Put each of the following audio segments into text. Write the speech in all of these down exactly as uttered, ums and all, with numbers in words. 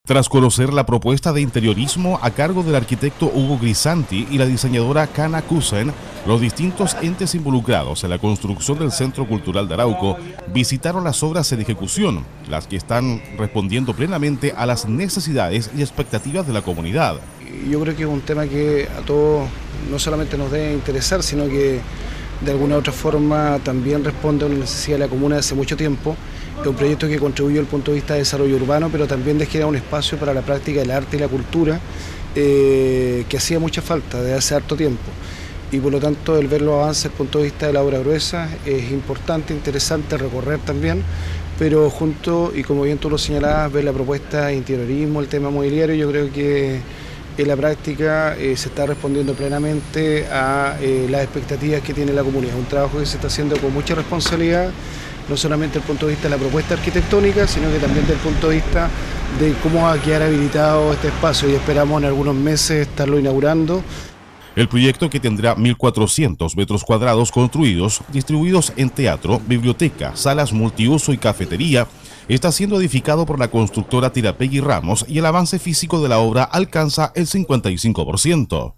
Tras conocer la propuesta de interiorismo a cargo del arquitecto Hugo Grisanti y la diseñadora Kana Kusen, los distintos entes involucrados en la construcción del Centro Cultural de Arauco visitaron las obras en ejecución, las que están respondiendo plenamente a las necesidades y expectativas de la comunidad. Yo creo que es un tema que a todos no solamente nos debe interesar, sino que de alguna u otra forma también responde a una necesidad de la comuna hace mucho tiempo. Es un proyecto que contribuye desde el punto de vista de desarrollo urbano, pero también de generar un espacio para la práctica del arte y la cultura eh, que hacía mucha falta desde hace harto tiempo. Y por lo tanto el ver los avances desde el punto de vista de la obra gruesa es importante, interesante recorrer también, pero junto, y como bien tú lo señalabas, ver la propuesta de interiorismo, el tema mobiliario, yo creo que en la práctica eh, se está respondiendo plenamente a eh, las expectativas que tiene la comunidad. Es un trabajo que se está haciendo con mucha responsabilidad, no solamente desde el punto de vista de la propuesta arquitectónica, sino que también desde el punto de vista de cómo va a quedar habilitado este espacio, y esperamos en algunos meses estarlo inaugurando. El proyecto, que tendrá mil cuatrocientos metros cuadrados construidos, distribuidos en teatro, biblioteca, salas multiuso y cafetería, está siendo edificado por la constructora Tirapegui Ramos, y el avance físico de la obra alcanza el cincuenta y cinco por ciento.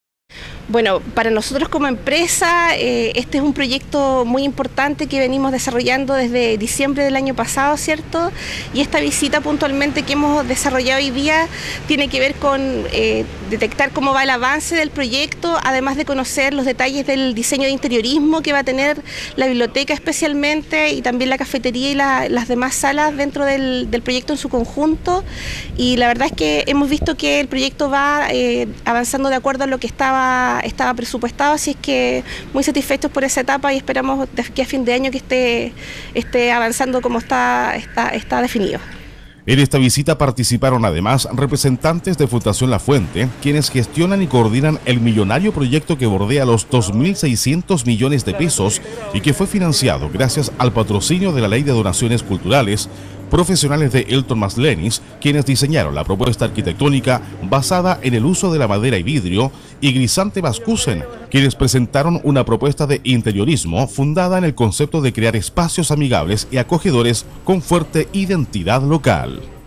Bueno, para nosotros como empresa, eh, este es un proyecto muy importante que venimos desarrollando desde diciembre del año pasado, ¿cierto? Y esta visita puntualmente que hemos desarrollado hoy día tiene que ver con eh, detectar cómo va el avance del proyecto, además de conocer los detalles del diseño de interiorismo que va a tener la biblioteca especialmente, y también la cafetería y la, las demás salas dentro del, del proyecto en su conjunto. Y la verdad es que hemos visto que el proyecto va eh, avanzando de acuerdo a lo que estaba estaba presupuestado, así es que muy satisfechos por esa etapa, y esperamos que a fin de año que esté, esté avanzando como está, está, está definido. En esta visita participaron además representantes de Fundación La Fuente, quienes gestionan y coordinan el millonario proyecto que bordea los dos mil seiscientos millones de pesos y que fue financiado gracias al patrocinio de la Ley de Donaciones Culturales, profesionales de Elton Maslenis, quienes diseñaron la propuesta arquitectónica basada en el uso de la madera y vidrio, y Grisanti Bascusen, quienes presentaron una propuesta de interiorismo fundada en el concepto de crear espacios amigables y acogedores con fuerte identidad local.